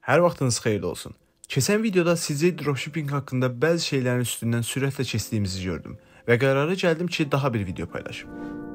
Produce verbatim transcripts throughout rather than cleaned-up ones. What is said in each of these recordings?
Hər vaxtınız xeyirli olsun. Keçən videoda C J Dropshipping haqqında bəzi şeylərin üstündən sürətlə keçdiyimizi gördüm və qərara gəldim ki, daha bir video paylaşım.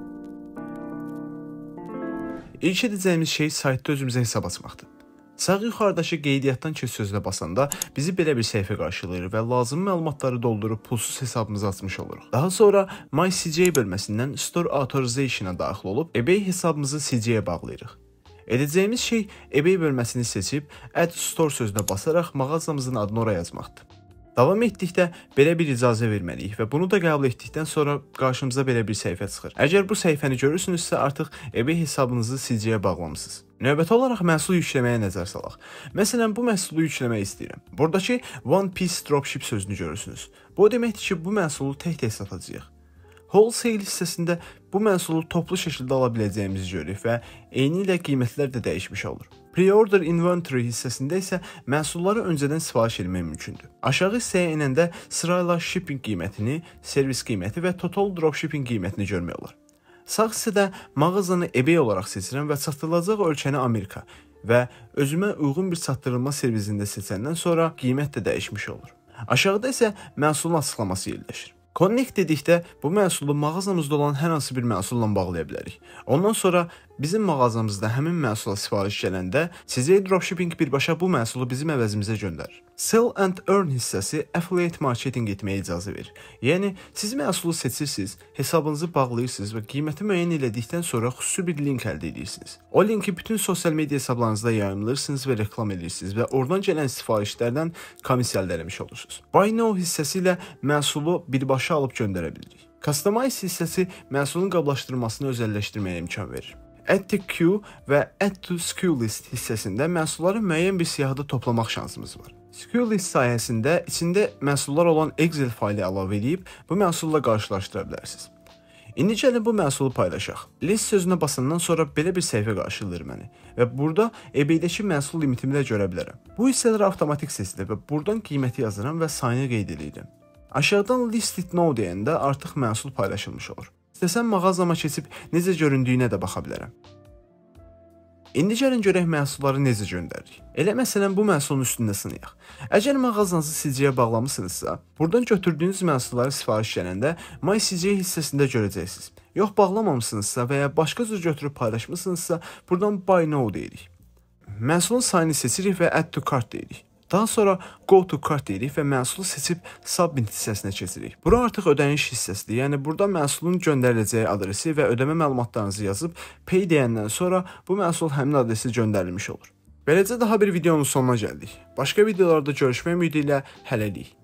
İlk edəcəyimiz şey saytda özümüzə hesab açmaqdır. Sağ yuxarıdakı qeydiyyatdan keç sözünə basanda bizi belə bir səhifə qarşılayır və lazımi məlumatları doldurub pulsuz hesabımızı açmış oluruq. Daha sonra My C J bölməsindən Store Authorization'a daxil olub eBay hesabımızı C J'yə bağlayırıq. Edəcəyimiz şey eBay bölməsini seçib Add Store sözünə basaraq mağazamızın adını oraya yazmaqdır. Davam etdikdə belə bir icazə verməliyik və bunu da qəbul etdikdən sonra qarşımıza belə bir səhifə çıxır. Əgər bu səhifəni görürsünüzsə, artıq eBay hesabınızı C J'yə bağlamısınız. Növbəti olaraq məhsul yükləməyə nəzər salaq. Məsələn, bu məhsulu yükləmək istəyirəm. Buradakı One Piece Dropship sözünü görürsünüz. Bu o deməkdir ki, bu məhsulu tək-tək satacağıq. Wholesale hissəsində bu məhsulu toplu şəkildə ala biləcəyimizi görürük və eyni ilə qiymətlər də dəyişmiş olur. Pre-order inventory hissəsində isə məhsulları öncədən sifariş etmək mümkündür. Aşağı hissəyə enəndə sırayla shipping qiymətini, servis qiyməti və total dropshipping qiymətini görmək olar. Sağ hissədə mağazanı eBay olaraq seçirəm və çatdırılacaq ölkəni Amerika və özümə uyğun bir çatdırılma servisində seçəndən sonra qiymət də dəyişmiş olur. Aşağıda isə məhsulun açıqlaması yerləşir. Connect dedikdə bu məhsulu mağazamızda olan hər hansı bir məhsulla bağlaya bilərik. Ondan sonra bizim mağazamızda həmin məhsula sifariş gələndə C J Dropshipping birbaşa bu məhsulu bizim əvəzimizə göndərir. Sell and Earn hissəsi affiliate marketing etməyə icazə verir. Yəni, siz məhsulu seçirsiniz, hesabınızı bağlayırsınız və qiyməti müəyyən elədikdən sonra xüsusi bir link əldə edirsiniz. O linki bütün sosial media hesablarınızda yayımlayırsınız və reklam edirsiniz və oradan gələn sifarişlərdən komissiya əldə etmiş olursunuz. Buy Now hissəsi ilə məhsulu birbaşa alıb göndərə bilirik. Customize hissəsi məhsulun qablaşdırılmasını özəlləşdirməyə imkan verir. Add to Queue və Add to SKU List hissəsində məhsulları müəyyən bir siyahıda toplamaq şansımız var. SKU List sayəsində içində məhsullar olan Excel faylı əlavə edib bu məhsulla qarşılaşdıra bilərsiniz. İndi gəlin bu məhsulu paylaşaq. List sözünə basandan sonra belə bir səhifə qarşılayır məni və burada eBay-dəki məhsul limitimi də görə bilərəm. Bu hissələr avtomatik seçilir və buradan qiyməti yazıram və sayını qeyd edirəm. Aşağıdan List it now deyəndə artıq məhsul paylaşılmış olur. İstəsəm mağazama keçib necə göründüyünə də baxa bilərəm. İndi gəlin görək məhsulları necə göndəririk. Elə məsələn bu məhsulun üstündə sınayaq. Əgər mağazanızı C J'yə bağlamısınızsa, buradan götürdüyünüz məhsulları sifariş gələndə My C J hissəsində görəcəksiniz. Yox, bağlamamısınızsa və ya başqa cür götürüb paylaşmısınızsa, buradan Buy Now deyirik. Məhsulun sayını seçirik və Add to Cart deyirik. Daha sonra Go to Cart deyirik və məhsulu seçib Submit hissəsinə keçirik. Bura artıq ödəniş hissəsidir. Yəni, burada məhsulun göndəriləcəyi adresi və ödəmə məlumatlarınızı yazıb Pay deyəndən sonra bu məhsul həmin adresi göndərilmiş olur. Beləcə daha bir videonun sonuna gəldik. Başqa videolarda görüşmək ümidi ilə hələlik.